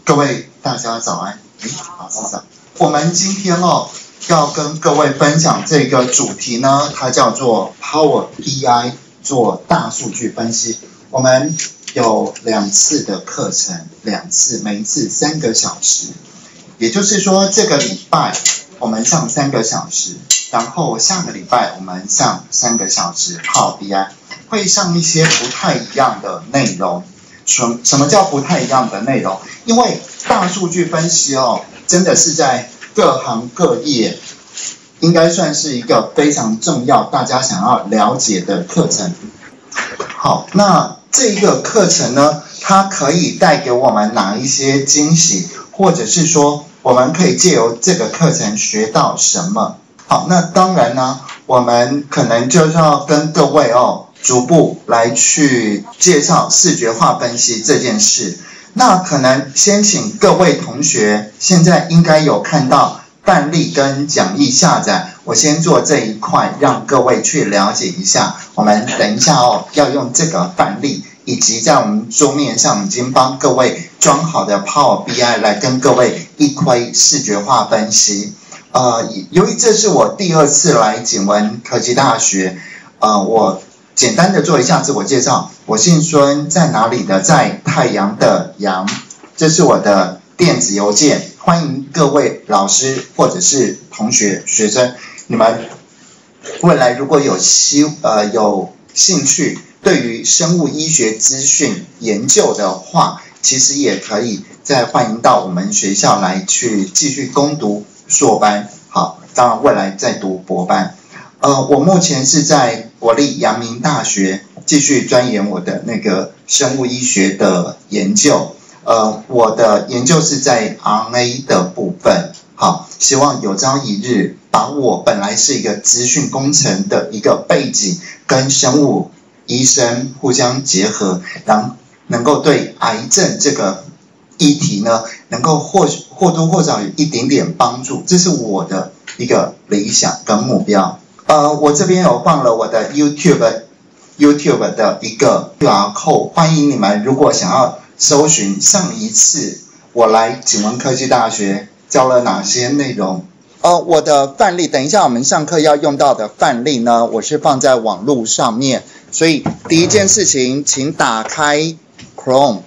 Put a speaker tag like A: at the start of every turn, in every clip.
A: 各位大家早安，老师早。我们今天要跟各位分享这个主题呢，它叫做 Power BI 做大数据分析。我们有2次的课程，2次，每一次3个小时。也就是说，这个礼拜我们上3个小时，然后下个礼拜我们上3个小时 Power BI， 会上一些不太一样的内容。什么叫不太一样的内容？因为大数据分析真的是在各行各业应该算是一个非常重要，大家想要了解的课程。好，那这一个课程呢，它可以带给我们哪一些惊喜，或者是说我们可以借由这个课程学到什么？好，那当然呢，我们可能就是要跟各位逐步来去介绍视觉化分析这件事。那可能先请各位同学，现在应该有看到范例跟讲义下载，我先做这一块，让各位去了解一下。我们等一下要用这个范例，以及在我们桌面上已经帮各位装好的 Power BI 来跟各位一窥视觉化分析。由于这是我第2次来景文科技大学，我简单的做一下自我介绍。我姓孙，在哪里的？在太阳的阳。这是我的电子邮件，欢迎各位老师或者是同学、学生，你们未来如果有兴趣对于生物医学资讯研究的话，其实也可以再欢迎到我们学校来去继续攻读硕班。好，当然未来再读博班。我目前是在国立阳明大学继续钻研我的那个生物医学的研究。我的研究是在 RNA 的部分。好，希望有朝一日把我本来是一个资讯工程的一个背景跟生物医生互相结合，然后能够对癌症这个议题呢，能够或多或少有一点点帮助，这是我的一个理想跟目标。我这边有放了我的 YouTube 的一个 QR code， 欢迎你们如果想要搜寻上一次我来景文科技大学教了哪些内容。我的范例，等一下我们上课要用到的范例呢，我是放在网络上面，所以第一件事情，请打开 Chrome，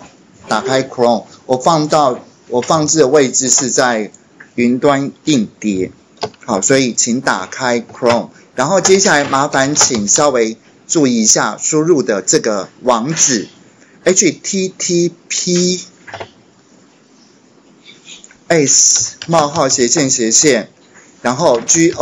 A: 我放置的位置是在云端硬碟。好，所以请打开 Chrome， 然后接下来麻烦请稍微注意一下输入的这个网址 https:// 然后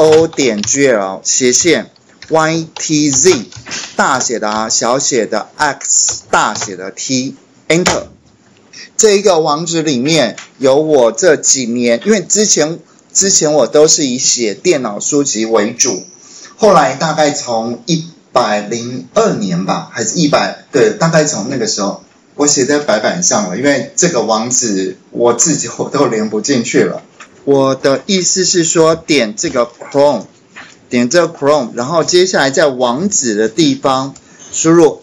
A: go.gl/ytz 大写的 R 小写的 X 大写的 T Enter。 这一个网址里面有我这几年，因为之前我都是以写电脑书籍为主，后来大概从102年吧，还是对，大概从那个时候我写在白板上了，因为这个网址我都连不进去了。我的意思是说，点这个 Chrome， 然后接下来在网址的地方输入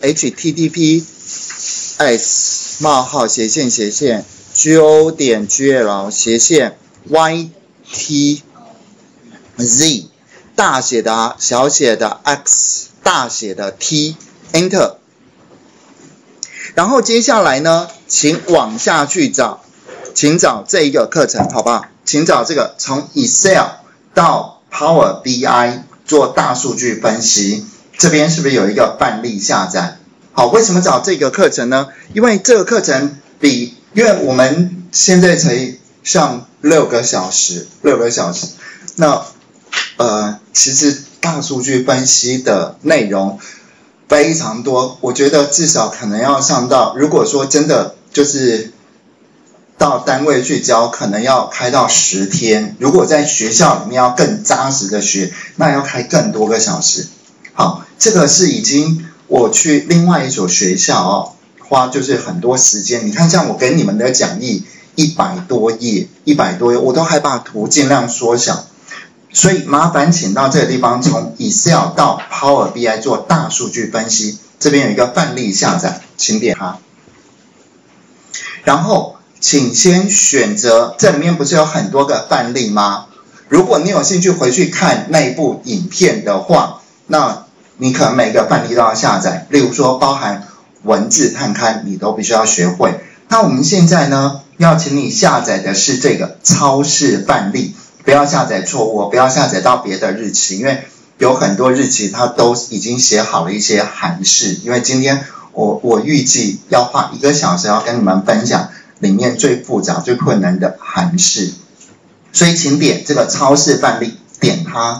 A: https://go.gl/ytz 大写的 R 小写的 X 大写的 T Enter。 然后接下来呢，请往下去找，请找这一个课程好不好？请找这个从 Excel 到 Power BI 做大数据分析，这边是不是有一个范例下载？好，为什么找这个课程呢？因为这个课程因为我们现在才上6个小时，那其实大数据分析的内容非常多，我觉得至少可能要上到，如果说真的就是到单位去教，可能要开到10天，如果在学校里面要更扎实的学，那要开更多个小时。好，这个是已经我去另外一所学校花就是很多时间。你看像我给你们的讲义100多页，我都还把图尽量缩小。所以麻烦请到这个地方，从 Excel 到 Power BI 做大数据分析，这边有一个范例下载，请点它。然后请先选择，这里面不是有很多个范例吗？如果你有兴趣回去看那部影片的话，那你可能每个范例都要下载，例如说包含文字探勘，你都必须要学会。那我们现在呢，要请你下载的是这个超市范例，不要下载错误，不要下载到别的日期，因为有很多日期它都已经写好了一些函式。因为今天我预计要花1个小时要跟你们分享里面最复杂、最困难的函式，所以请点这个超市范例，点它。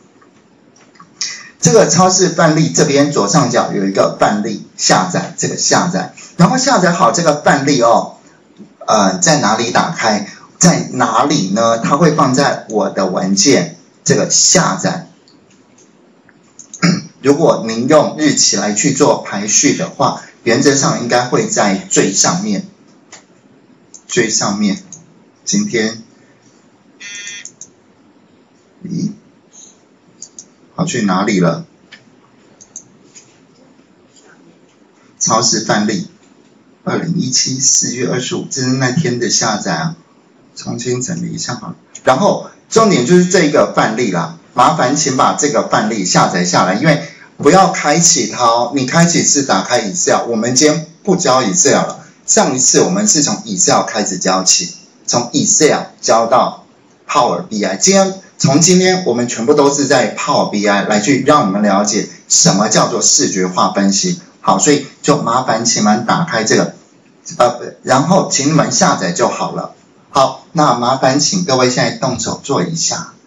A: 这个超市范例这边左上角有一个范例下载，这个下载，然后下载好这个范例哦，在哪里打开？在哪里呢？它会放在我的文件这个下载。如果您用日期来去做排序的话，原则上应该会在最上面。最上面，今天，咦？跑去哪里了？超市范例，2017 4月25，这是那天的下载啊，重新整理一下好了。然后重点就是这个范例啦，麻烦请把这个范例下载下来，因为不要开启它哦，你开启是打开 Excel， 我们今天不教 Excel 了，上一次我们是从 Excel 开始教起，从 Excel 教到 Power BI， 从今天我们全部都是在 Power BI 来去让你们了解什么叫做视觉化分析。好，所以就麻烦请你们打开这个，然后请你们下载就好了。好，那麻烦请各位现在动手做一下。